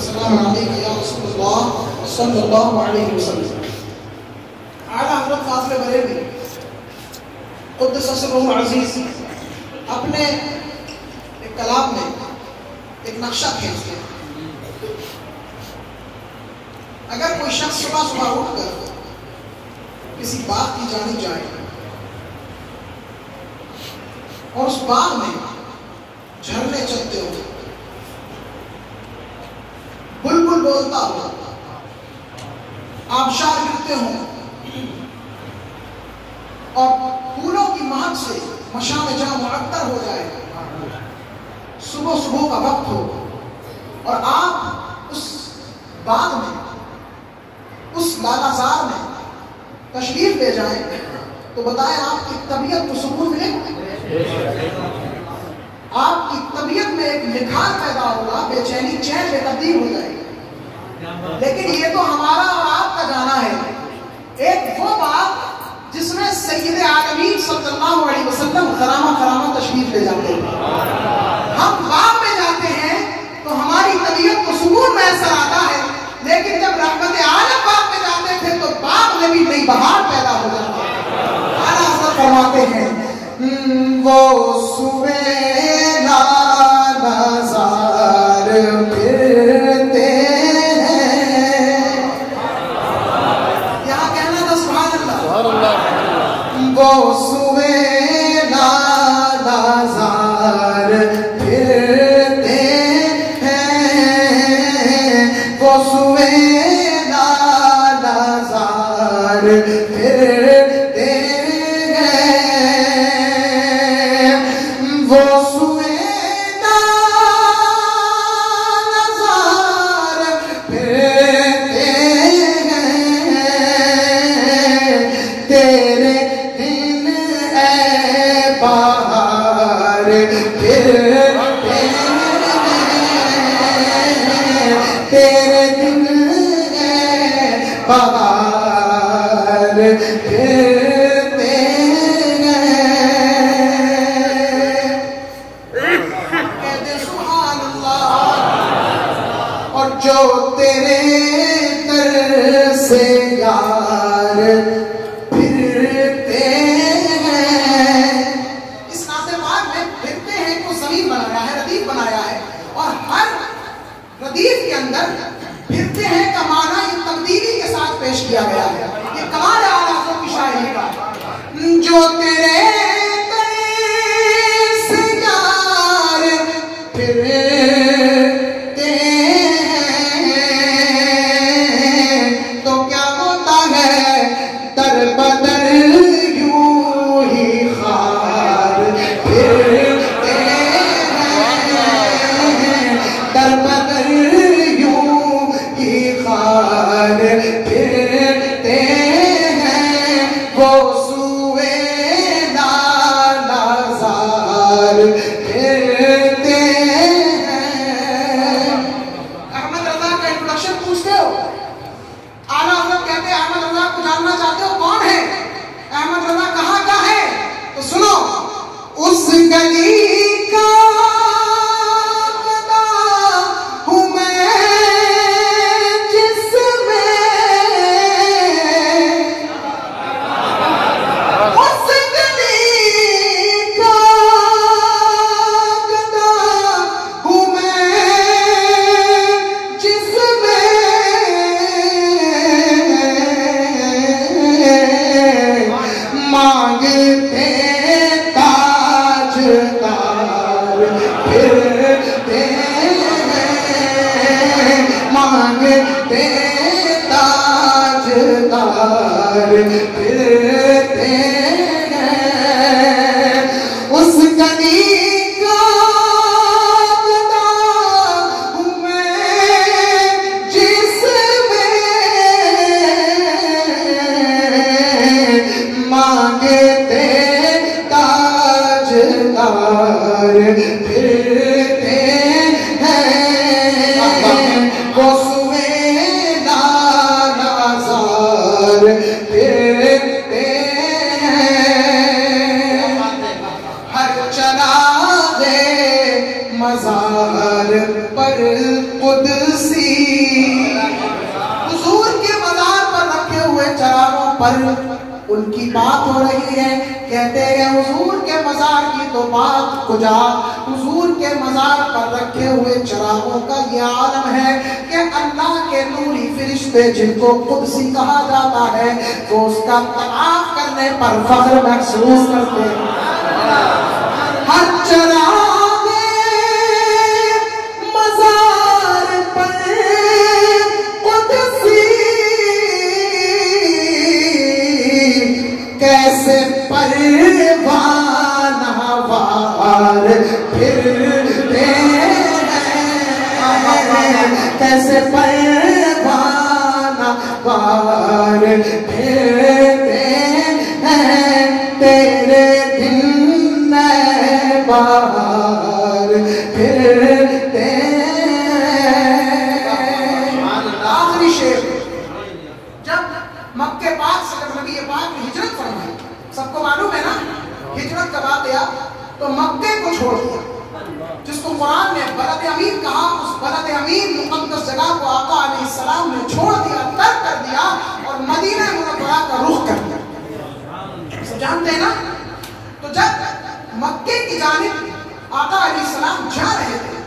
सलाम अलैका या रसूलल्लाह सल्लल्लाहु अलैहि वसल्लम। आला हज़रत फाज़िल बरेलवी क़ुद्दस सिर्रुहुल अज़ीज़ अपने एक कलाम में एक नक्शा खींचते हैं। अगर कोई शख्स सुबह सुबह उठकर किसी बाग की जानिब जाए और उस बाग में झरने चलते हो, बुलबुल बोलता हो, आबशार गिरते हो और फूलों की महक से मशाम जहां मुअत्तर हो जाए, सुबह सुबह का वक्त हो और आप उस बाग में, उस लालाजार में तशरीफ ले जाएं, तो बताएं आपकी तबीयत को सुकून मिलेगा। आपकी तबीयत में एक निखार पैदा होगा, बेचैनी चैन बेतरतीब हो जाएगी। लेकिन ये तो हमारा और आपका जाना है, एक वो बात जिसमें सय्यद आलमीन सल्लल्लाहु अलैहि वसल्लम खरामा खरामा तशरीफ ले जाते हैं। हम बाग में जाते हैं तो हमारी तबीयत को सुकून मैसर आता है, लेकिन जब रहमत आलम बाग में जाते थे तो बाग में भी नई बहार पैदा हो जाती है। आला हज़रत फरमाते हैं वो सुवेला नज़ार फिरते हैं, यहाँ कहना था सुभान अल्लाह। वो सुवेला नज़ार फिरते हैं, वो सुवेला नज़ार फिरते हैं, वो सुवेला नज़ार फिरते हैं, तेरे दिन ए बहार फिरते हैं, तेरे दिन ए बहार फिरते हैं। कहते सुभान अल्लाह। और जो तेरे दर से यार फिरते हैं, इस नाते पाक में फिरते हैं को ज़मीन बनाया है, रदीफ बनाया है, और हर रदीफ के अंदर फिरते हैं का माना ये तब्दीली के साथ पेश किया गया है। ये कमाल है आला हज़रत की शायरी का। जो तेरे दर से यार फिरते हैं, तो क्या होता है दर बदर यूं ही खार फिरते हैं, दर बदर यूं ही खार फिरते हैं, वो सुवेला नज़ार फिरते हैं। अहमद रज़ा का इंट्रोडक्शन पूछते हो, आला हज़रत कहते हैं अहमद रज़ा को जानना चाहते हो कौन है, अहमद रज़ा कहाँ का है, तो सुनो, उस गली का गदा हूँ मैं जिसमें, उस गली का गदा हूँ मैं जिसमें मांगते ताजदार फिरते हैं, मांगते ताजदार फिरते हैं, उस गली का गदा हूँ मैं जिसमें मांगते ताजदार फिरते हैं, वो सुवेला नज़ार फिरते हुजूर के मज़ार पर रखे हुए चरागों पर उनकी बात हो रही है। कहते हैं हुजूर के मज़ार की तो बात कुजा, हुजूर के मज़ार पर रखे हुए चरागों का ये आलम है कि अल्लाह के नूरी फरिश्ते जिनको कुदसी कहा जाता है वो उसका तवाफ करने पर फख्र महसूस करते हैं। हर चरागे मज़ार पर कुदसी कैसे परवाना वार फिरते हैं, कैसे परवाना वार फिरते हैं, तेरे दिन बाहर फिरते हैं। आखिरी शेर, जब मक्के पाक से जब नबी पाक ने हिजरत फरमाई, सबको मालूम है ना हिजरत का बात आया तो मक्के को छोड़ दिया, जिसको कुरान ने बलद अमीन कहा, उस बलद अमीन मुक़द्दस जगह को आका अलैहिस्सलाम ने छोड़ दिया, तर्क कर दिया और मदीना मुनव्वरा का रुख कर दिया। सब जानते हैं ना। तो जब मक्के की जानिब आका अलैहिस्सलाम जा रहे थे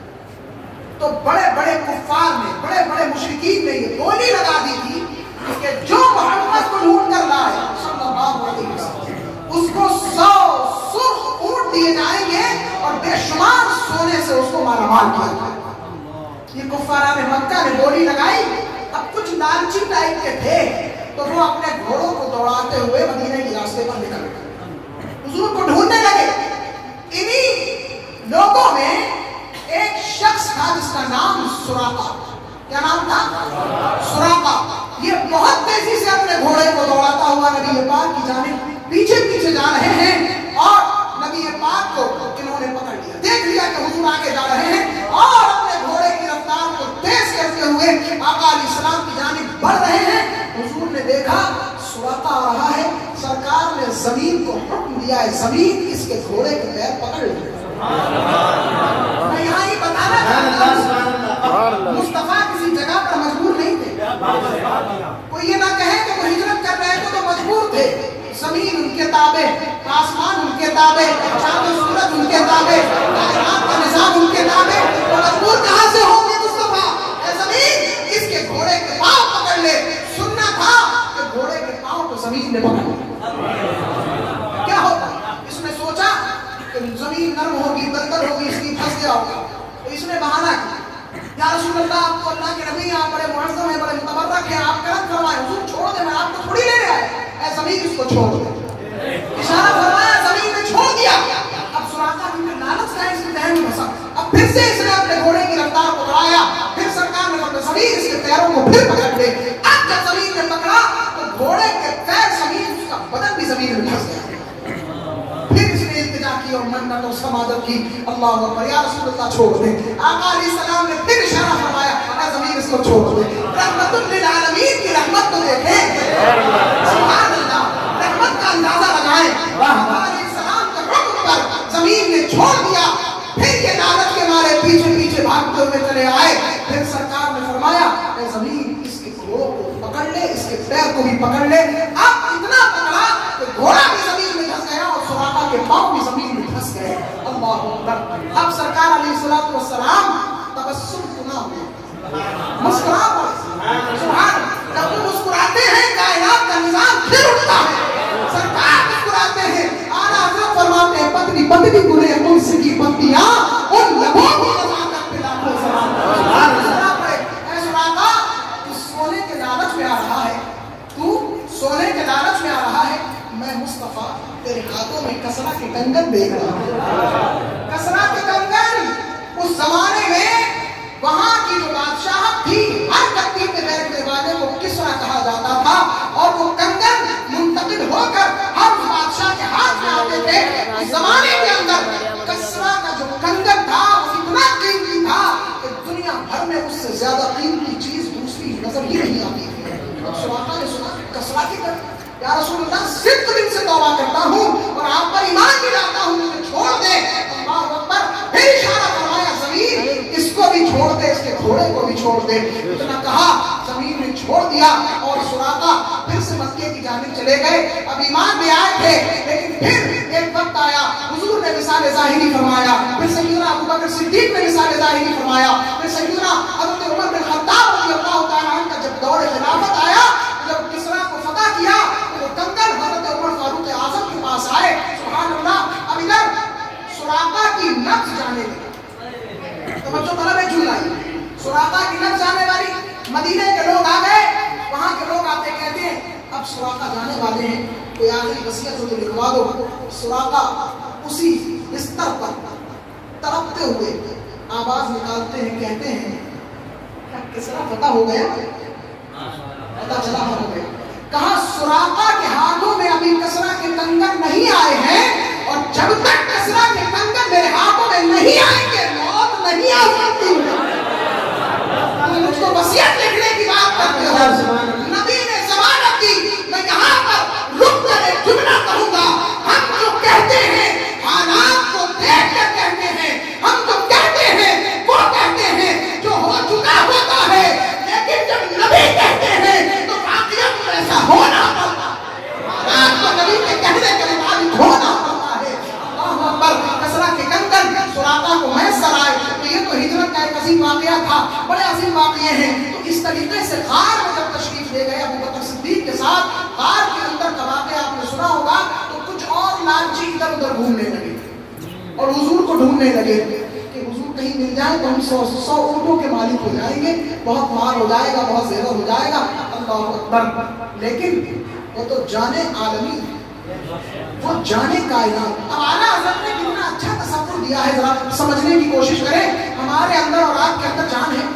तो बड़े बड़े कुफ्फार ने, बड़े बड़े मुशरिकीन ने ये बोली लगा दी थी कि जो मोहम्मद को ढूंढ कर लाए सल्लल्लाहु अलैहि वसल्लम उसको 100 सुर्ख ऊंट दिए जाएंगे और बेशुमार सोने से उसको मालामाल किया जाएगा। ये कुफ्फारा ने मक्का ने बोली लगाई। अब कुछ लालची टाइप के थे तो वो अपने घोड़ों को दौड़ाते हुए मदीने के रास्ते पर निकल गए, हुजूर को ढूंढने लगे। इन्हीं लोगों में एक शख्स था जिसका नाम सुराका। क्या नाम था? सुराका। ये बहुत तेजी से अपने घोड़े को दौड़ाता हुआ नबी पाक की जानिब पीछे पीछे जा रहे हैं और नबी पाक को इन्होंने पकड़ लिया, देख लिया कि हुजूर आगे जा रहे हैं और अपने घोड़े की रफ्तार को तेज करते हुए आका अलैहिस्सलाम की जानिब बढ़ रहे हैं। हुजूर ने देखा सुराका आ रहा है, सरकार ने जमीन को हुक्म दिया है जमीन इसके घोड़े के पैर पकड़ ले। मैं यहाँ ही बताना चाहता हूँ मुस्तफा किसी जगह पर मजबूर नहीं थे। कोई ये ना कहे कि वो हिजरत कर रहे थे तो मजबूर थे। जमीन उनके ताबे, आसमान उनके ताबे, चांद सूरज उनके ताबे, कायनात का निजाम उनके ताबे, तो मजबूर कहाँ से होंगे मुस्तफा? ऐ जमीन इसके घोड़े के पांव पकड़ ले। सुनना था कि घोड़े के पांव को जमीन ने पकड़ लिया। क्या होगा? इसने सोचा कि जमीन नरम होगी, दलदल होगी, इसकी फंस गया होगा, तो इसने बहाना किया, या रसूल अल्लाह, आपको अल्लाह के नबी आप बड़े मुअज़्ज़म हैं, बड़े मुतबर्रक हैं, आप करम फरमाएं, हुजूर छोड़ दे, मैं आपको थोड़ी लेने आया। ऐ जमीन इसको छोड़ दे। इशारा फरमाया, जमीन ने छोड़ दिया। अब सुराका की लालच का इसके जहन में फंसा। अब फिर से इसने अपने घोड़े की रफ्तार को बढ़ाया। फिर सरकार ने फरमाया जमीन इसके पैरों को फिर पकड़ ले। अब जब जमीन ने पकड़ा तो घोड़े के पैर जमीन, उसका बदन भी जमीन में फंस गया। फिर इसने इल्तिजा की और मन्नत और समादत की, अल्लाह अकबर, या रसूल अल्लाह छोड़ दे। आका अलैहिस्सलाम ने फिर इशारा फरमाया, जमीन इसको छोड़ दे। रहमतुल लिल आलमीन की रहमत तो देखें, सुभान अल्लाह, रहमत का अंदाजा लगाएं। आका अलैहिस्सलाम के हुक्म पर जमीन ने छोड़ दिया। फिर ये लालच के मारे पीछे पीछे भागते हुए चले आए। फिर सरकार ने फरमाया, जमीन इसके घोड़ों को पकड़ ले, इसके पैर को भी पकड़ ले। अब इतना पकड़ा कि घोड़ा भी जमीन में धंस गया और सुराका के पांव भी जमीन में धंस गए। अल्लाह अकबर। अब सरकार अलैहिस्सलातु वस्सलाम तबस्सुम गुना हुए, मुस्कुरा पड़े। सुभान, जब वो मुस्कुराते हैं कायनात का निजाम फिर उठता है। सरकार मुस्कुराते हैं, आला हज़रत फरमाते हैं, पतली पतली गुले मुझसे की पत्तियां उन लबों को नज़ाकत पे लाखों सलाम। सुभान अल्लाह। ऐ सुराका, तू सोने के लालच में आ रहा है, तू सोने के लालच में आ रहा है। मैं मुस्तफा तेरे हाथों में कसरा के कंगन देख रहा हूं। कसरा के कंगन उस जमाने में वहां की जो बादशाह थी, हर कत्ती पे बैठने वाले को किसरा कहा जाता था और वो कंगन मुंतकिल होकर हर बादशाह के हाथ में आते थे। इस जमाने के अंदर कसरा का जो कंगन था वो इतना कीमती था कि दुनिया भर में उससे ज्यादा कीमती चीज दूसरी नजर ही नहीं आती थी। सुराका ने सुना कसरा की कंगन, या रसूल अल्लाह, सिर्फ दिन से तौबा करता हूँ और आप पर ईमान भी लाता हूँ, मुझे छोड़ दे। अल्लाह अकबर। फिर इशारा फरमाया, जमीन इसको भी छोड़ दे, उसके घोड़े को भी छोड़ दे। इतना कहा, जमीन में छोड़ दिया और सुराका फिर से मक्के की जानिब चले गए। अब ईमान में आए थे, लेकिन फिर एक वक्त आया, हुजूर ने मिसाल ज़ाहिरी फरमाया, फिर सैयदना अबू बकर सिद्दीक ने मिसाल ज़ाहिरी फरमाया, फिर सैयदना हज़रत उमर बिन खत्ताब रज़ियल्लाहु ताला अन्हु का जब दौर खिलाफत आया, जब किस्रा को फतह किया, तो कंकर हज़रत उमर फारूक आज़म के पास आए। सुभान अल्लाह। अब इधर सुराका की नब्ज़ जाने लगी, तो बच्चों तलब है जुलाई, सुराका की नब्ज़ जाने वाली, मदीने के लोग आ गए, वहां के लोग आते कहते हैं अब सुराका जाने वाले हैं, कोई आखिरी वसीयत हो तो लिखवा दो। सुराका उसी बिस्तर पर तड़पते हुए आवाज निकालते हैं, कहते हैं क्या किसरा पता हो गया? पता चला हो गया। कहा सुराका के हाथों में अभी किसरा के कंगन नहीं आए हैं, और जब तक किसरा के कंगन मेरे हाथों में नहीं आएंगे मौत नहीं आ सकती। मुझको वसीयत लिखने की बात करते हो, नबी ने ज़मानत दी। मैं यहाँ पर रुक कर एक जुमला कहूँगा। हम जो कहते हैं हालात को देख कर कहते हैं, हम जो कहते हैं वो कहते हैं जो हो चुका होता है, लेकिन जब नबी कहते हैं तो वाक़ियत में ऐसा होना पड़ता है। हालात को नबी के कहने के मुताबिक होना पड़ता है। अल्लाहु अकबर। किसरा के कंगन सुराका को मैसर आए, तो ये तो हिजरत का एक अजीम वाक़या था। बड़े अजीम वाक़ये हैं। तो इस तरीके से ग़ार में जब तशरीफ ले गए अबू बकर सिद्दीक के साथ, ग़ार के अंदर का वाक़या आपने सुना होगा, तो कुछ और लालची इधर उधर घूमने लगे और हुजूर को ढूंढने लगे कि हुजूर कहीं मिल जाए तो हम 100 ऊँटों के मालिक हो जाएंगे, बहुत माल हो जाएगा, बहुत ज़ेवर हो जाएगा। अल्लाहु अकबर। लेकिन वो तो जाने आलमी, वो जाने कायनात। अब आला हज़रत ने कितना अच्छा तसव्वुर दिया है, जरा समझने की कोशिश करें। हमारे अंदर और आपके अंदर जान है?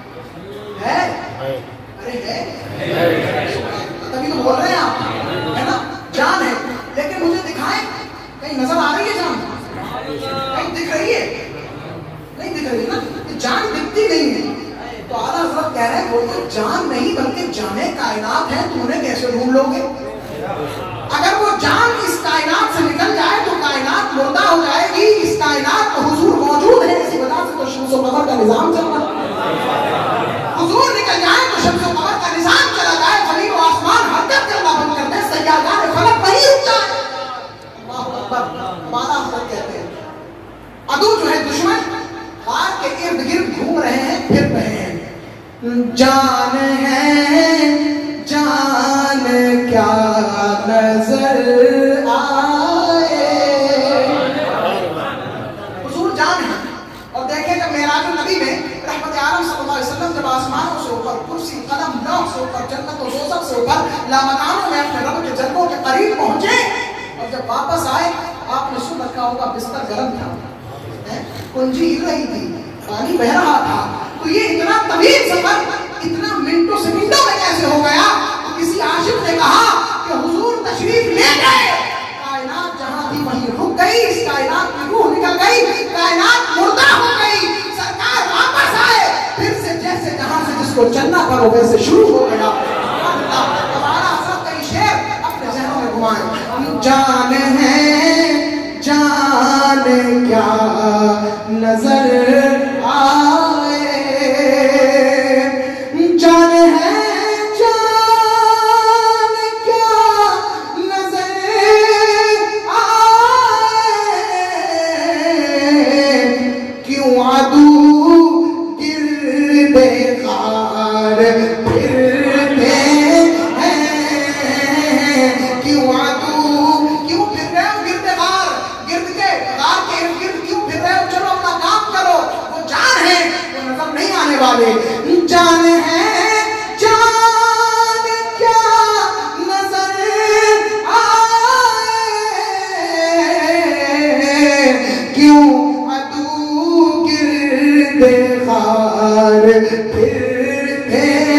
अरे है, तभी तो बोल रहे हैं आप, है ना? जान है, लेकिन मुझे दिखाएं, कहीं नजर आ रही है जान? कहीं दिख रही है? नहीं दिख रही ना, जान दिखती नहीं है। तो आला हज़रत कह रहे हैं वो तो जान नहीं बल्कि जाने कायनात है, तुम उन्हें कैसे ढूंढ लोगे? अगर वो जान इस कायनात से निकल जाए तो कायनात मुर्दा हो जाएगी। इस कायनात में हुजूर मौजूद है, इसी वजह से तो शम्स व कमर का निजाम चल रहा है। हुजूर निकल जाए तो शम्स व कमर का निजाम चला जाए, ज़मीन व आसमान हरकत करना बंद कर दे, सैयारान फलक वहीं रुक जाए। अल्लाहु अकबर। हमारा हज़रत कहते हैं अदू जो है दुश्मन ग़ार के इर्द गिर्द घूम रहे हैं, फिर रहे हैं। जान है जान क्या नजर आए, हुजूर जान है। और देखें जब मेराज नबी में रहमत आलम सल्लल्लाहु अलैहि वसल्लम जब आसमानों से ऊपर, कुर्सी कदम लौह से ऊपर, जन्नत और दोज़ख से ऊपर, लामकानों में अपने रब के जन्नों के करीब पहुंचे, और जब वापस आए आपने सुन रखा होगा बिस्तर गर्म था, कुंजी हिल रही थी, पानी बह रहा था। तो ये इतना तवील सफर इतना मिनटों सेकंडों में कैसे हो गया? तो किसी आशिक ने कहा कि हुजूर तशरीफ ले गए, कायनात जहां थी वहीं रुक गई, इस कायनात की रूह निकल गई, कायनात मुर्दा हो गई, सरकार वापस आए, फिर से जैसे जहां से जिसको चलना था वो वैसे शुरू हो गया। हमारा हज़रत का शेर अपने ज़हनों में घुमाएं। जान है जान क्या नजर आए, जान है जान क्या नजर आए, क्यों अदू गिरदे ग़ार फिरते हैं, क्यों अदू क्यों फिर रहे हो गिरदे ग़ार, गिरद के ग़ार के इर्द गिर्द क्यों फिर रहे हो? चलो अपना काम करो, वो जान है, वो नजर नहीं आने वाले। जान है जान क्या नजर आए, क्यों अदू गिरदे ग़ार फिरते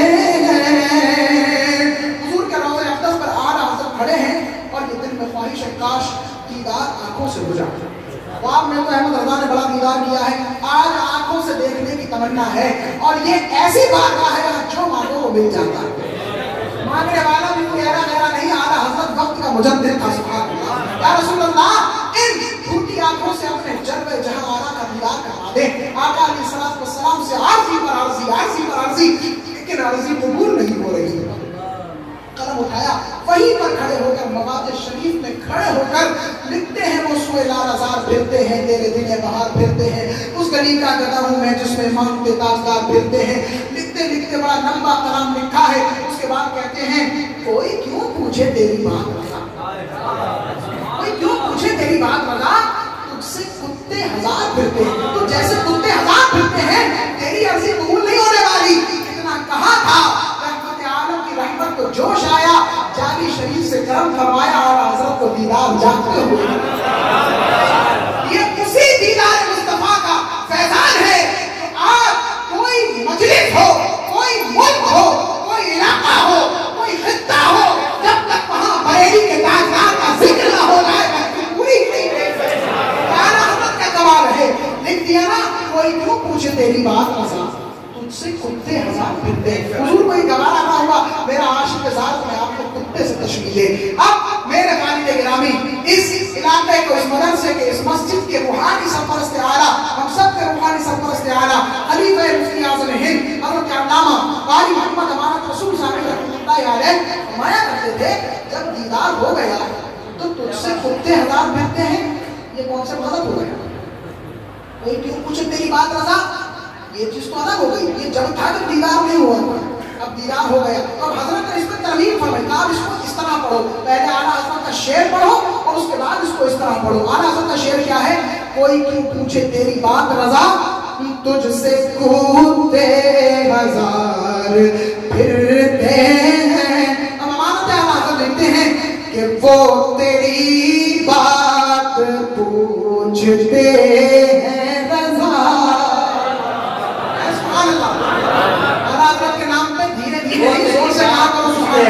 हैं। हुजूर के रोज़े अक़दस पर आला हज़रत खड़े हैं और ये दिल में ख्वाहिश है काश दीदार आंखों से बुझा। ख्वाब में तो अहमद रज़ा ने बड़ा दीदार किया है, आज आंखों से देखने की तमन्ना है। और ये ऐसी बारगाह है जहाँ जो मांगो वो मिल जाता है। मांगने वाला भी कोई ऐरा गैरा नहीं, आला हज़रत वक्त का मुजद्दिद था। सुभान अल्लाह। या रसूल अल्लाह, इन झूठी टूटी आंखों से अपने जलवे जहां आला का दीदार करवा दे। आका अलैहिस्सलाम से आरज़ी पर आरज़ी, लेकिन आरज़ी कबूल नहीं हो रही। कलम उठाया, वहीं पर खड़े होकर मवाद शरीफ में खड़े होकर लिखते हैं वो सुए लालजार फिरते हैं, तेरे दिने बहार फिरते हैं, उस गली का गदा हूं मैं जिसमें मांगते ताजदार फिरते हैं। लिखते लिखते बड़ा लंबा कलाम लिखा है। उसके बाद कहते हैं कोई क्यों पूछे तेरी बात रजा, कोई क्यों पूछे तेरी बात रजा, तुझसे कुत्ते हजार फिरते हैं, तो जैसे कुत्ते हजार फिरते हैं तेरी अर्जी कबूल नहीं होने वाली। इतना कहा था, रहमत आलम की रहमत को जोश आया, जाली शरीफ से करम फरमाया और हजरत को दीदार जाते हुए। ये उसी दीदार मुस्तफा का फैजान है। तो आज कोई मजलिस हो, कोई मुल्क हो, कोई इलाका हो, कोई खित्ता हो, जब तक वहां बरेली के ताजदार का जिक्र ना हो जाए पूरी नहीं का कमाल है। लिख दिया ना, कोई क्यों पूछे तेरी बात रजा, तुझसे कुत्ते हजार फिरते। हुजूर कोई गवारा ना हुआ, मेरा आशिक ज़ात में आपको कुत्ते से तशबीह दे। अब मेरे खालिद गिरामी, इस इलाके को, इस मदरसे के, इस मस्जिद के रूहानी सरपरस्त आला, हम सब के रूहानी सरपरस्त आला खलीफा मुफ्ती आज़म हिंद हज़रत अल्लामा क़ारी मोहम्मद अमानत रसूल साहब रहमतुल्लाह अलैह फरमाया करते थे, जब दीदार हो गया तो तुझसे कुत्ते हजार फिरते हैं। ये कौन सा गलत हो गया? कोई क्यों पूछे तेरी बात रजा, ये चीज तो अलग हो गई। ये जब था जब दीदार नहीं हुआ, अब दीदार हो गया। तो हजरत ने इस पर तरमीम फरमाई, आप इसको इस तरह पढ़ो, पहले आला हजरत का शेर पढ़ो और उसके बाद इसको इस तरह पढ़ो। आला हजरत का शेर क्या है? कोई क्यों पूछे तेरी बात रजा, तुझसे कुत्ते हजार फिरते हैं। अब अमानत आला हजरत लिखते हैं कि वो तेरी बात पूछते हैं रजा। के नाम पे धीरे धीरे जोर से कहा करो,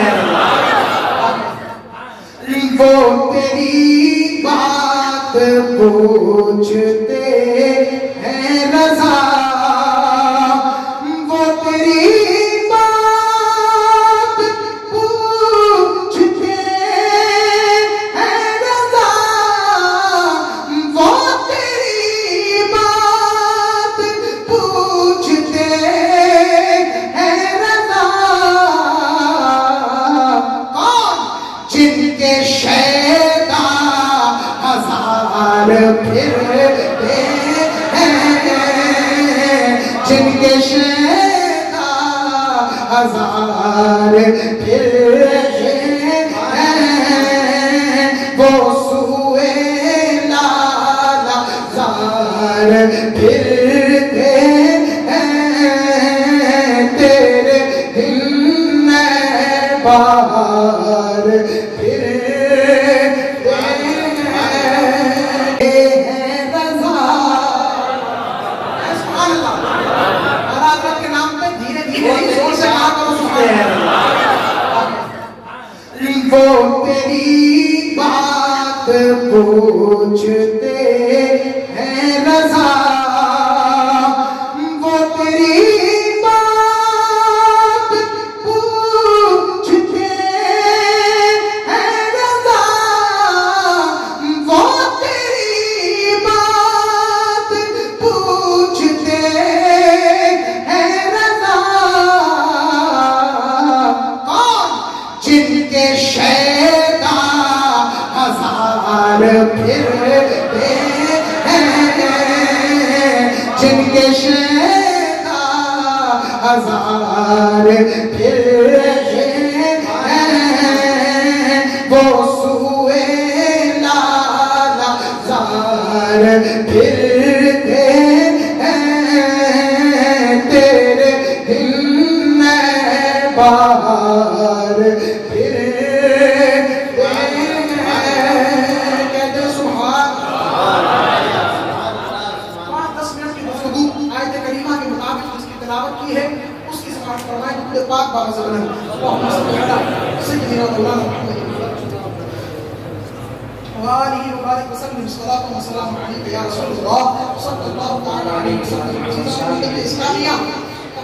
वो तेरी बात पूछते हैं रजा, वो तेरी बात पूछते हैं रजा, वो तेरी बात पूछते जिनके शैता हजार फिरते हैं, जिनके शैता हजार फिरते हैं, वो सुए लाला जार फिरते हैं, तेरे दिन में बाहर वो तेरी बात पूछते हैं रजा, वो तेरी बात पूछते हैं रजा, वो तेरी बात पूछते हैं रजा। कौन? जिनके शैता हजार फिरते हैं, जिनके शैता हजार फिरते हैं, वो सुए लाला जार फिरते हैं, तेरे दिन में बाहर पाक बाबा से बना मोहम्मद सल्लल्लाहु अलैहि वसल्लम सलातो व सलाम अलैहि या रसूलल्लाह सल्लल्लाहु अलैहि वसल्लम। इस्लामिया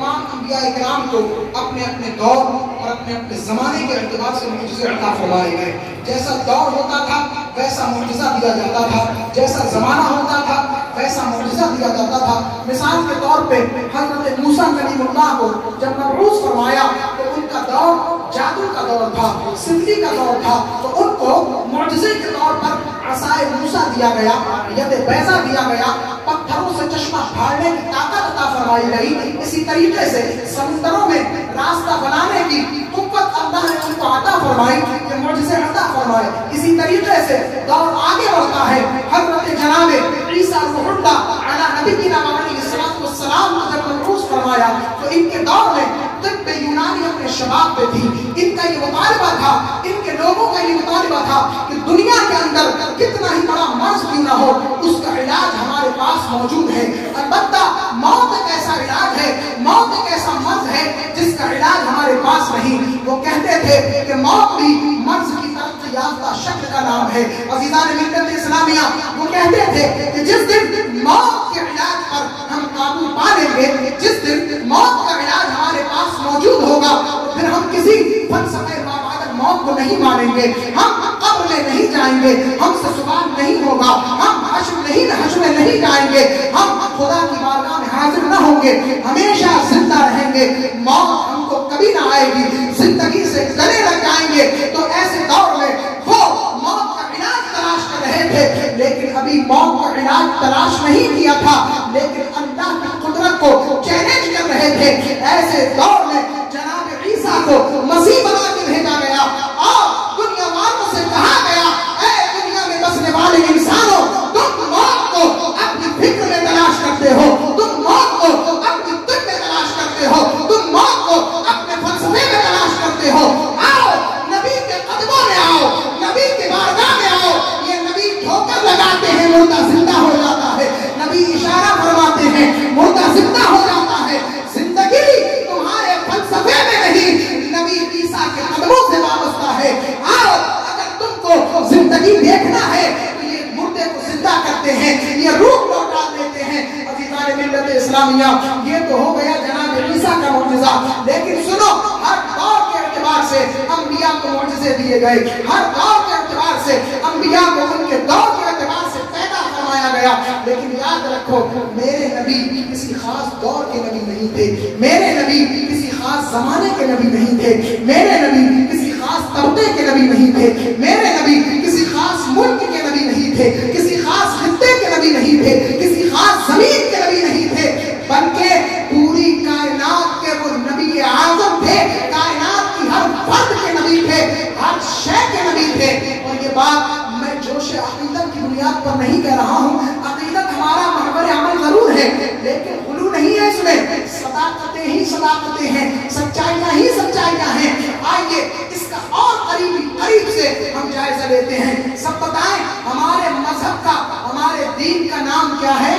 तमाम अंबिया इकराम को अपने अपने दौर और अपने अपने ज़माने के एतबार से मुझसे अता फरमाए गए। जैसा दौर होता था वैसा मुअजिज़ा दिया जाता था, जैसा ज़माना होता था वैसा मुअजिज़ा दिया जाता था। मिसाल के तौर पे हज़रत मूसा कलीमुल्लाह को जब मबऊस फरमाया तो उनका दौर जादू का दौर था, सिद्धि का दौर था, तो उनको मुअजिज़े के तौर पर असाए मूसा दिया गया, यद बैज़ा दिया गया, पत्थरों से चश्मा फाड़ने की ताकत अता फरमाई गई। इसी तरीके से समुद्रों में रास्ता बनाने की कुव्वत अल्लाह ने उनको अता फरमाई, ये मुअजिज़े अता फरमाए। इसी तरीके से दौर आगे बढ़ता है। हज़रत जनाबे ईसा रूहुल्लाह अला नबीना व अलैहिस्सलातु वस्सलाम को जब मबऊस फरमाया तो इनके दौर में तिब्ब यूनानी अपने शबाब पे थी। इनका ये मुतालिबा था, इनके लोगों का ये मुतालिबा था कि दुनिया के अंदर कितना ही बड़ा मर्ज क्यों ना हो, उसका इलाज हमारे पास मौजूद है। अलबत्ता मौत एक ऐसा इलाज है, मौत एक ऐसा मर्ज है जिसका इलाज हमारे पास नहीं। वो कहते थे कि मौत भी मर्ज की तरक्की याफ्ता शक्ल का नाम है। अज़ीज़ान मिल्लत इस्लामिया वो कहते थे कि जिस दिन मौत के इलाज पर हम काबू पा लेंगे, जिस दिन मौत का इलाज हमारे पास मौजूद होगा, तो फिर हम किसी फलसफे माबाद मौत को नहीं मानेंगे, हम कब्र में नहीं जाएंगे, हमसे सवाल नहीं होगा, हम हश्र में नहीं जाएंगे, हम खुदा की बारगाह में हाजिर न होंगे, हमेशा जिंदा रहेंगे, मौत हमको कभी ना आएगी, जिंदगी से गले लग जाएंगे। तो ऐसे दौर में वो मौत का इलाज तलाश कर रहे थे, लेकिन अभी मौत का इलाज तलाश नहीं किया था, लेकिन अल्लाह की कुदरत को चैलेंज कर रहे थे। ऐसे दौर में जनाब ईसा को मसीह बना के भेजा गया और दुनिया वालों से कहा गया, ऐ दुनिया में बसने वाले इंसानों, तुम मौत को अपनी फिक्र में तलाश करते हो, तुम मौत को अपनी दिल में तलाश करते हो, तुम मौत को अपने फलसफे में तलाश करते हो। आओ नबी के कदमों में आओ, नबी के बारगाह में आओ। ये नबी ठोकर लगाते हैं, मुर्दा जिंदा हो जाता है, नबी इशारा फरमाते हैं, मुर्दा जिंदा हो जाता है। जिंदगी तुम्हारे फलसफे में नहीं, नबी ईसा के कदमों से वाबस्ता है। आओ, अगर तुमको जिंदगी देखना है तो ये मुर्दे को जिंदा करते हैं, ये रूह लौटा देते हैं। अज़ीज़ान मिल्लत इस्लामिया ये तो हो गया जनाब ईसा का मुअजिज़ा, लेकिन सुनो, हर दौर के एतबार से अंबिया को मुअजिज़े दिए गए, हर दौर के एतबार से अंबिया को उनके दौर के एतबार से पैदा फरमाया गया। लेकिन याद रखो, मेरे नबी किसी खास दौर के नबी नहीं थे, मेरे नबी किसी खास जमाने के नबी नहीं थे, मेरे नबी किसी खास तबके के नबी नहीं थे, मेरे नबी किसी खास मुल्क के नबी नहीं थे, किसी खास खित्ते के नबी नहीं थे, किसी खास जमीन के नबी नहीं थे, बल्कि पूरी कायनात के वो नबी आज़म थे, कायनात की हर फर्द के नबी थे, हर शय के नबी थे। और ये बात मैं जोश अक़ीदत की बुनियाद पर नहीं कह रहा हूँ, अक़ीदत हमारा महवर अमल जरूर है, लेकिन गुलू नहीं है इसमें, सदाकतें ही सदाकतें हैं, सच्चाइयाँ ही सच्चाइयाँ हैं। आइए इसका और करीब से हम जायजा लेते हैं। सब बताएं, हमारे मजहब का, हमारे दीन का नाम क्या है?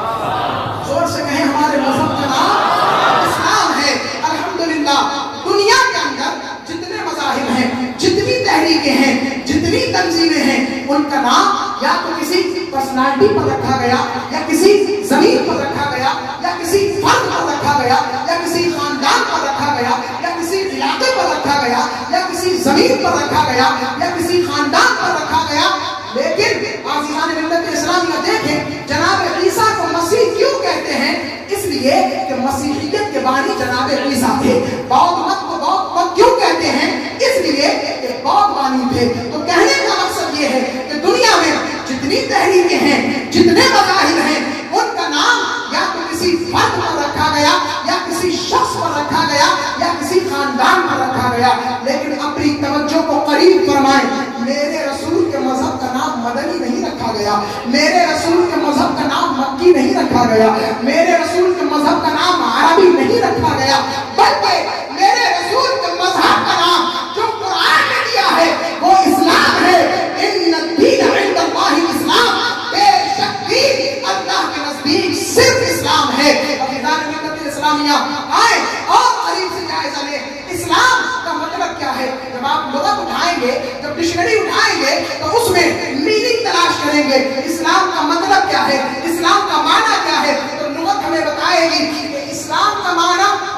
जोर से कहें, हमारे मजहब का नाम इस्लाम है। अल्हम्दुलिल्लाह, दुनिया के अंदर जितने मज़ाहिब हैं, जितनी तहरीकें हैं, जितनी तंजीमें हैं, उनका नाम या तो किसी पर्सनालिटी पर रखा गया, या किसी जमीन पर रखा गया, या किसी फर्द पर रखा गया, या किसी खानदान पर रखा गया, या किसी इलाके पर रखा गया, या किसी जमीन पर रखा गया, या किसी खानदान पर रखा गया। लेकिन आज़ीज़ान मिल्लत इस्लामिया देखें, जनाब ईसा को मसीह क्यों कहते हैं? इसलिए कि मसीहियत के बानी जनाब ईसा थे। बौद्ध मत को बौद्ध मत क्यों कहते हैं? इसलिए कि बौद्ध बानी थे। तो कहने का मकसद ये है कि दुनिया में जितनी तहरीकें हैं, जितने मज़ाहिब हैं, उनका नाम या तो किसी फर्द पर रखा गया, या किसी शख्स पर रखा गया, या किसी खानदान पर रखा गया। लेकिन अपनी तवज्जो को करीब फरमाएं, मेरे रसूल के मजहब का नाम मदनी नहीं रखा गया, मेरे रसूल के मजहब का नाम मक्की नहीं रखा गया, मेरे रसूल के मजहब का नाम अरबी नहीं रखा गया, बल्कि मेरे रसूल के मजहब का नाम जो कुरान ने दिया है वो इस्लाम है। इन्ना दीन इंदल्लाहि इस्लाम, बेशक दीन अल्लाह के नजदीक सिर्फ इस्लाम है। अज़ीज़ान मिल्लत इस्लामिया, आए और करीब से जायजा ले, इस्लाम का मतलब क्या है? जब आप लुग़त उठाएंगे, जब डिक्शनरी उठाएंगे, तो उसमें मीनिंग तलाश करेंगे, इस्लाम का मतलब क्या है, इस्लाम का माना क्या है। तो लुग़त हमें बताएगी कि इस्लाम का माना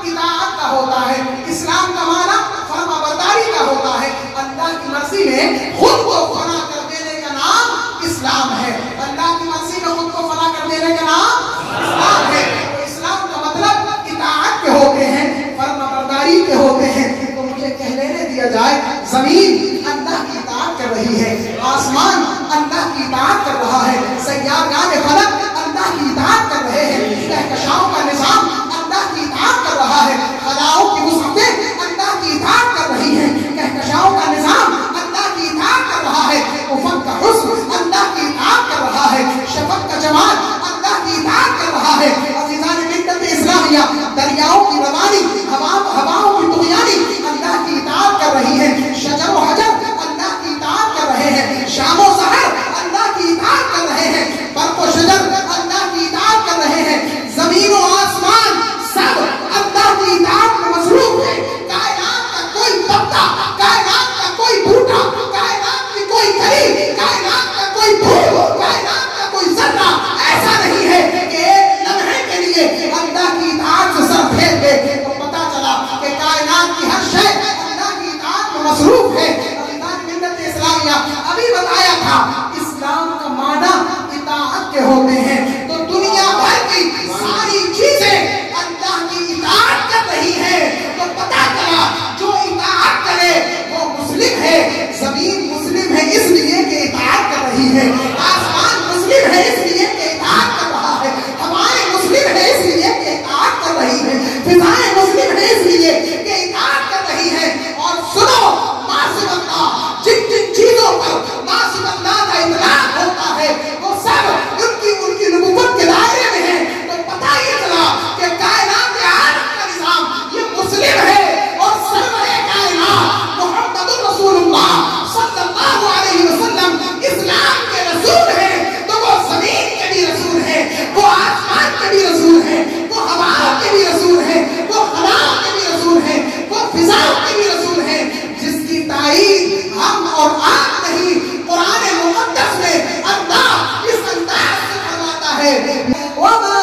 इताअत का होता है, इस्लाम का माना फरमाबरदारी का होता है। अल्लाह की मर्जी में खुद को फना कर देने का नाम इस्लाम है। अल्लाह की मर्जी में खुद को फना कर देने का नाम इस्लाम है। तो इस्लाम का मतलब इताअत के होते हैं, फरमाबरदारी के होते हैं। तो मुझे कह लेने दिया जाए, जमीन अल्लाह की इताअत कर रही है, आसमान अल्लाह की इताअत कर रहा है, सय्यारात फलक अल्लाह की इताअत कर रहे हैं, कहकशाओं का निजाम अल्लाह की इताअत कर रहा है, खलाओं की वसअतें अल्लाह की इताअत कर रही हैं, कहकशाओं का निजाम अल्लाह की इताअत कर रहा है, उफक का हुस्न अल्लाह की इताअत कर रहा है, शफक का जमाल अल्लाह की इताअत कर रहा है। अज़ीज़ान मिल्लत इस्लामिया, दरियाओं की रवानी, हवाओं की तुग़यानी अल्लाह की इताअत कर रही है, शजर व हजर अल्लाह की इताअत कर रहे हैं, शाम व सहर अल्लाह की इताअत कर रहे हैं, बर्क़ व शजर अल्लाह की इताअत कर रहे हैं, ज़मीन व आसमान सब अल्लाह की इताअत में मसरूफ़ है। कायनात का कोई पत्ता, कायनात का कोई बूटा, कायनात की कोई कली, कायनात का कोई फूल, कायनात का कोई ज़र्रा ऐसा नहीं है कि एक लम्हे के लिए अल्लाह की इताअत से सर फेर दे। तो पता चला कि कायनात की हर शय अल्लाह की इताअत में मसरूफ़ है। मिल्लत इस्लामिया अभी बताया था, इस्लाम का माना इताअत के होते हैं। तो दुनिया भर की सारी चीजें अल्लाह की इताअत कर रही है। तो पता चला जो इताअत करे वो मुस्लिम है। जमीन मुस्लिम है इसलिए कि इताअत कर रही है, आसमान मुस्लिम है इसलिए कि इताअत कर रहा है, हवाएं मुस्लिम है इसलिए कि इताअत कर रही है, फिजाएं मुस्लिम है इसलिए कि इताअत कर रही है। और सुनो, मासिबल्लाह जिन जिन चीजों पर मासिबल्लाह का इतलाक होता है वो सब उनकी नबुव्वत के दायरे में है। तो पता ये चला कि कायनात के आलम का निजाम ये मुस्लिम है। और सरवरे कायनात मुहम्मदुर रसूलुल्लाह सल्लल्लाहु अलैहि वसल्लम इस्लाम के रसूल हैं। तो वो जमीन के भी रसूल हैं, वो आसमान के भी रसूल हैं, वो हवाओं के भी रसूल हैं, वो खलाओं के भी रसूल हैं, वो फिजाओं के भी रसूल हैं, जिसकी ताईद हम और आप नहीं, कुरान मुक़द्दस में अल्लाह इस अंदाज से फरमाता है, वमा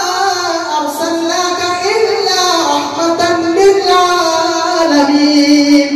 अरसलनाका इल्ला रहमतन लिल आलमीन।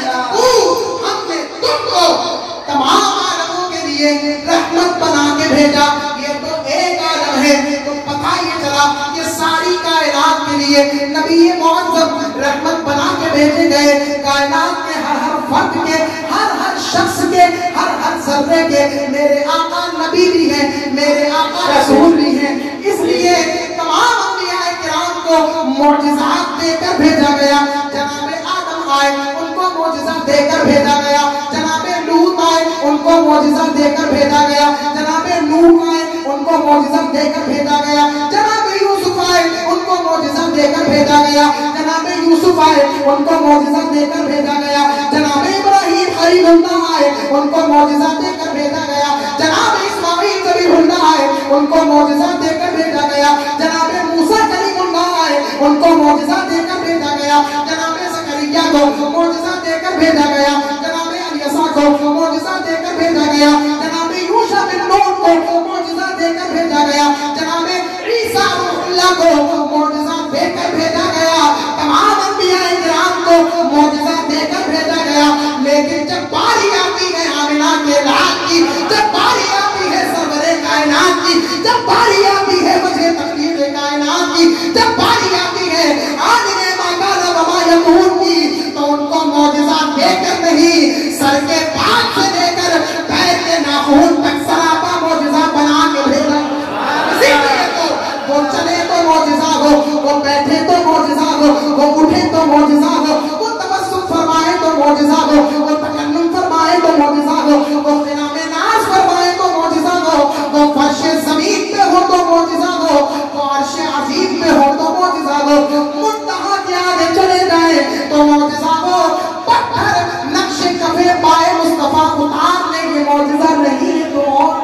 हमने तुमको तमाम आलमों के लिए रहमत बना के भेजा। ये तो एक आलम है। तो पता ये चला ये सारी कायनात के लिए नबी मुअज़्ज़म रहमत बना के भेजे गए। कायनात के हर फर्द के, हर शख्स के, हर ज़र्रे के मेरे आका नबी भी हैं, मेरे आका रसूल भी हैं। इसलिए तमाम अंबिया किराम को मौजिज़ात देकर भेजा गया। जनाबे आदम आए, उनको मौजिज़ा देकर भेजा गया। जनाबे लूत आए, उनको मौजिज़ा देकर भेजा गया। जनाबे नूह आए, उनको मौजिज़ा देकर भेजा गया। जनाबे यूसुफ आए, उनको मौजिज़ा देकर भेजा गया। जनाबे यूसुफ आए, उनको मौजिज़ा देकर भेजा गया। जनाबे इब्राहीम खलीलुल्लाह आए, उनको मौजिज़ा देकर भेजा गया। जनाबे इस्माईल ज़बीहुल्लाह आए, उनको मौजिज़ा देकर भेजा गया। जनाबे मूसा कलीमुल्लाह आए, उनको मौजिज़ा देकर भेजा गया। जनाबे ज़करिया को मौजिज़ा देकर भेजा गया। जनाबे अलियसा को मौजिज़ा देकर भेजा गया। जनाबे यूशा बिन नून को मौजिज़ा देकर भेजा गया। जनाबे ईसा रूहुल्लाह को मौजिज़ा देकर भेजा गया। तमाम अंबिया किराम को मौजिज़ा देकर भेजा गया। लेकिन जब बारी आती है आमिना के लाल की, जब बारी आती है सरवरे कायनात की, जब बारी आती है वजह तकलीफ कायनात की, जब बारी आती है आलिमे मा काना व मा यकून की, तो उनको मौजिज़ा देकर नहीं, सर के पांव से लेकर पैर के नाखून तक सरापा मौजिज़ा बना के भेजा। इसीलिए तो वो चले तो मौजिज़ा हो, वो बैठे तो मौजिज़ा हो, वो उठे तो मौजिज़ा हो, वो तबस्सुम फरमाए तो मौजिज़ा हो, वो तकल्लुम फरमाए तो मौजिज़ा हो, वो क़ियामे नाज़ फरमाए तो मौजिज़ा हो, वो फर्शे ज़मीन पे हो तो मौजिज़ा हो, वो अर्शे अज़ीम पे हो तो मौजिज़ा हो, मुंतहा के आगे चले जाए तो मौजिज़ा हो, पत्थर नक्शे कफ़े पाए मुस्तफ़ा उतार ले, ये मौजिज़ा नहीं है तो और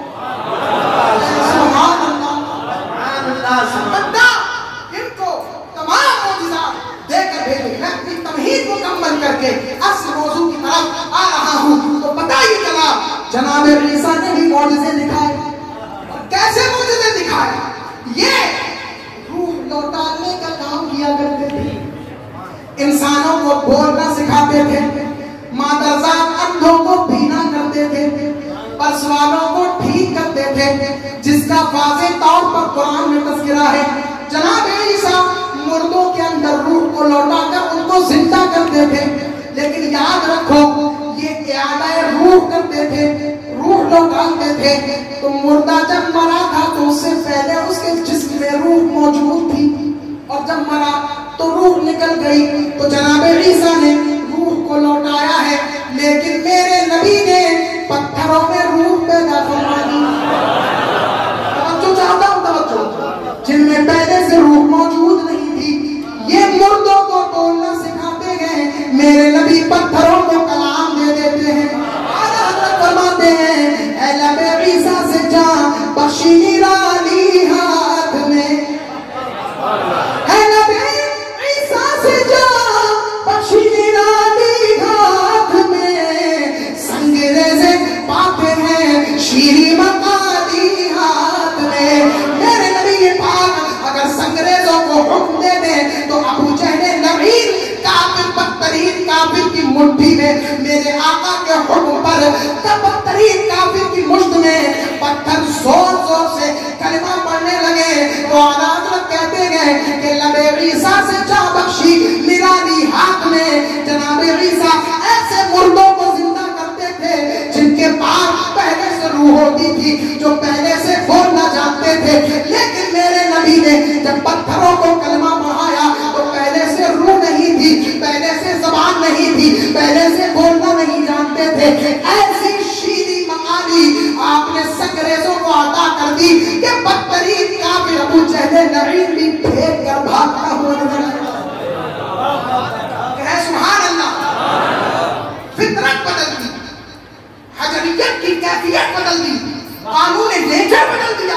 इनको तमाम मौजिज़ा देकर भेजे। मैं अपनी तमहीद मुकम्मल करके असल मौजू की तरफ आ रहा हूँ। तो पता ही चला जनाबे ईसा ने भी मौजिज़े दिखाए। और कैसे मौजिज़े दिखाए? ये रूह लौटाने का काम किया करते थे। इंसानों को बोलना सिखाते थे, मादरजात अंधों को बीना करते थे, पर्स वालों को ठीक करते थे, जिसका वाज़े तौर पर कुरान में तज़किरा है। जनाब ईसा मुर्दों के अंदर रूह को लौटाकर उनको जिंदा करते थे। लेकिन याद रखो, ये इआदा रूह करते थे, रूह लौटाते थे। तो मुर्दा जब मरा था तो उससे पहले उसके जिस्म में रूह मौजूद थी, और जब मरा तो रूह निकल गई। तो जनाब ईसा ने रूह को लौटाया है, लेकिन मेरे नबी ने पत्थरों में रूह पैदा करवा दी। तवज्जो चाहता हूं, तवज्जो, जिनमें पहले से रूह मौजूद नहीं थी। ये मुर्दों को बोलना सिखाते गए, मेरे नबी पत्थरों को कलाम दे देते हैं। आला हज़रत फरमाते हैं, ऐ लबे ईसा से जान बख्शी निराली हाथ में, ऐ लबे ईसा से जान बख्शी निराली हाथ में, संगरेज़े पाते हैं शीरी मकाली हाथ में। मेरे नबी पाक अगर संगरेज़ों को हुक्म दे दे तो अबू जहल लईन काफिर, बदतरीन काफिर की मुट्ठी में, मेरे आका के हुक्म पर बदतरीन काफिर की मुश्त में पत्थर जोर जोर से कलिमा पढ़ने लगे। तो आला हज़रत कहते गए कि लबे ईसा से जा बख्शी निराली हाथ में। जनाब ईसा ऐसे मुर्दों को जिंदा करते थे जिनके पास पहले से रूह होती थी, जो पहले से बोलना जानते थे। लेकिन मेरे नबी ने जब पत्थरों को कलमा पढ़ाया तो पहले से रूह नहीं थी, पहले से ज़बान नहीं थी, पहले से बोलना नहीं जानते थे। ऐसी शीरी मकाली आपने संगरेज़ों को अता कर दी कि बदतरीन काफिर अबू जहल लईन भी फेंक कर भागता हुआ नजर आया। सुभान अल्लाह। फितरत बदल दी, हजरियत की कैफियत बदल दी, कानून नेचर बदल दिया।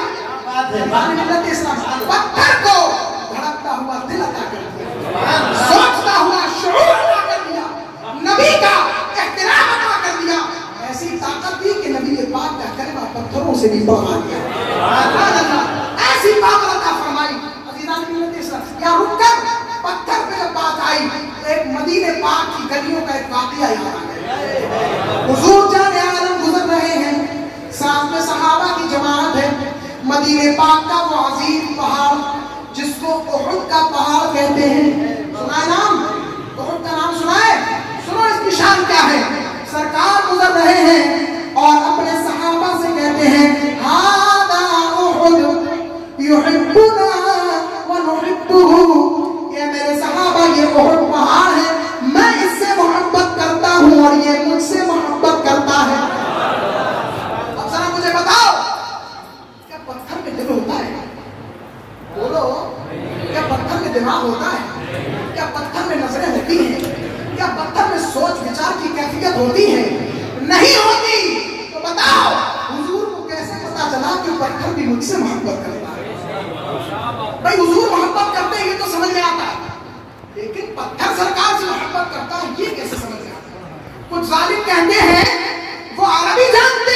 पत्थर को धड़कता हुआ दिल अता कर दिया, सोचता हुआ शऊर अता कर दिया, नबी का एहतराम अता कर दिया। ऐसी ताकत दी कि नबी पाक का कलमा पत्थरों से भी बढ़ा दिया। ऐसी ताकत अता फरमाई। यहाँ रुककर पत्थर पे जब बात आई तो एक मदीने पाक की गलियों का एक वाक़या याद आ गया। हुजूर जाने आलम गुजर रहे हैं, साथ में सहाबा की जमात है। मदीने पाक का वो अजीम पहाड़ जिसको उहुद का पहाड़ कहते हैं, सुना है नाम? उहुद का नाम सुना है? सुनो इसकी शान क्या है। सरकार गुजर रहे हैं और अपने सहाबा से कहते हैं, हादा उहुद युहिब्बुना व नुहिब्बुहु। ये मेरे सहाबा, ये उहुद पहाड़ है, मैं इससे मोहब्बत करता हूँ और ये मुझसे मोहब्बत करता है। अब जरा मुझे बताओ, क्या पत्थर में दिल होता है? बोलो, क्या पत्थर में दिमाग होता है? क्या पत्थर में नजरें होती हैं? क्या पत्थर में सोच विचार की कैफियत होती है? नहीं होती। तो बताओ, हुजूर को कैसे पता चला कि पत्थर भी मुझसे मोहब्बत करता है? भाई हुजूर मोहब्बत करते हैं ये तो समझ में आता है, लेकिन पत्थर सरकार से मोहब्बत करता है ये कैसे समझ में आता है? कुछ जालिम कहते हैं वो अरबी जानते